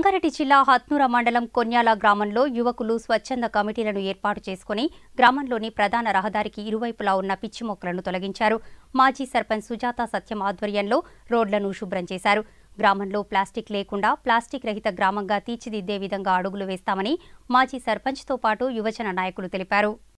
రంగారెడ్డి జిల్లా హత్నూర మండలం కొన్యాల గ్రామంలో యువకులు స్వచ్ఛంద కమిటీలను ఏర్పాటు చేసుకుని గ్రామంలోని ప్రధాన రహదారికి ఇరువైపులా ఉన్న పిచ్చి మొక్కలను తొలగించారు. మాజీ సర్పంచ్ సుజాత సత్యం ఆధ్వర్యంలో రోడ్లను శుభ్రం చేశారు. గ్రామంలో ప్లాస్టిక్ లేకుండా ప్లాస్టిక్ రహిత గ్రామంగా తీర్చిదిద్దే విధంగా అడుగులు వేస్తామని మాజీ సర్పంచ్తో పాటు యువజన నాయకులు తెలిపారు.